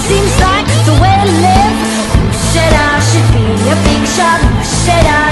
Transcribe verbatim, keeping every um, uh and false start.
seems like the way to live. Who said I should be a big shot? Who said I